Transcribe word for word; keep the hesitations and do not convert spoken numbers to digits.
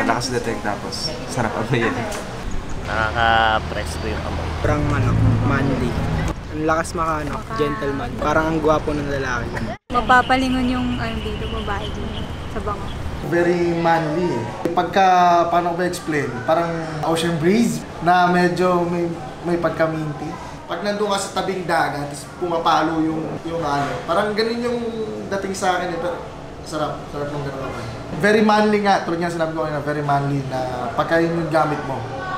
lakas detect tapos sarap amoy yan. Nakaka-press ko yung amoy. Parang ano, manly. Ang lakas makano, gentleman. Parang ang gwapo ng lalaki. Mapapalingon yung ano dito, babae dito, sa bango. Very manly eh. Pagka, paano ko ba-explain? Parang ocean breeze na medyo may, may pagka-minty. Pag nandun ka sa tabing dagat, tapos pumapalo yung, yung ano. Parang ganun yung dating sa akin eh. Pero sarap, sarap nung ganun ako. Very manly nga, tulad nga sinabi ko kanina, very manly na pagka yun yung gamit mo.